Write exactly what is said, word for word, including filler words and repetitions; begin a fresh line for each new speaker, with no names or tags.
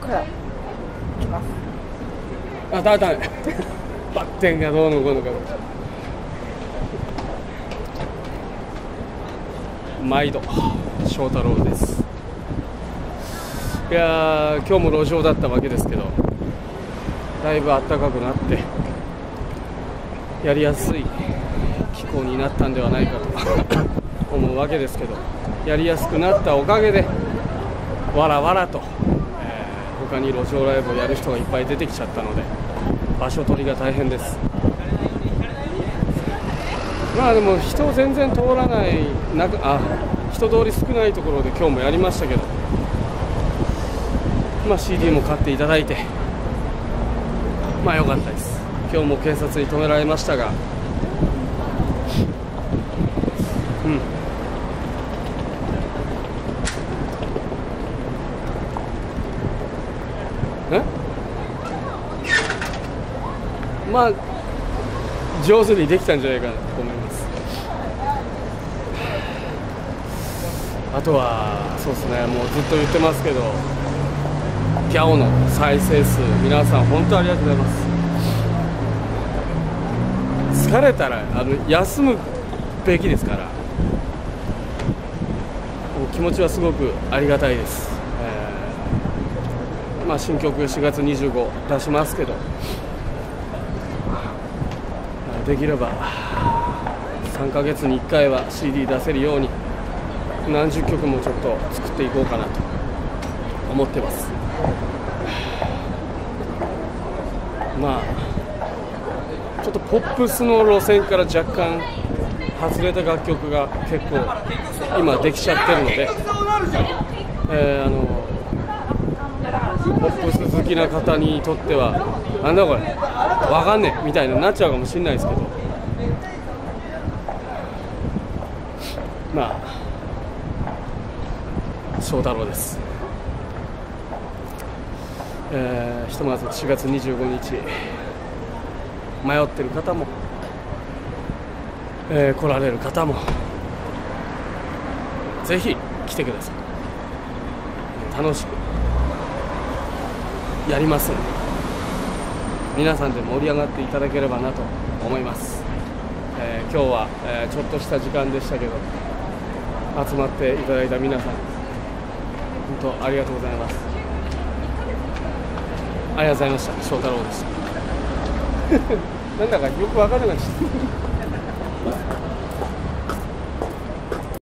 から行きます。
あ、だめだめバッテンがどうのこうのか毎度翔太郎です。いやー、今日も路上だったわけですけど、だいぶ暖かくなってやりやすい気候になったんではないかと思うわけですけど、やりやすくなったおかげでわらわらと、えー、他に路上ライブをやる人がいっぱい出てきちゃったので場所取りが大変です。まあでも人全然通らないなくあ人通り少ないところで今日もやりましたけど、まあ シーディー も買っていただいてまあ良かったです。今日も警察に止められましたが、うんえまあ上手にできたんじゃないかなと思います。あとはそうですね、もうずっと言ってますけど、ギャオの再生数皆さん本当ありがとうございます。疲れたらあの休むべきですから、気持ちはすごくありがたいです。えー、まあ新曲しがつにじゅうご出しますけど、できればさんかげつにいっかいは シーディー 出せるように何十曲もちょっと作っていこうかなと思ってます。まあちょっとポップスの路線から若干外れた楽曲が結構今できちゃってるので、えー、あのポップス好きな方にとってはなんだこれわかんねえみたいになっちゃうかもしれないですけど、まあ翔太郎です。えー、ひとまずしがつにじゅうごにち迷ってる方も、えー、来られる方もぜひ来てください。楽しくやりますので皆さんで盛り上がっていただければなと思います。えー、今日は、えー、ちょっとした時間でしたけど集まっていただいた皆さん本当ありがとうございます。ありがとうございました。翔太郎でしたなんだかよく分からなくなっちゃった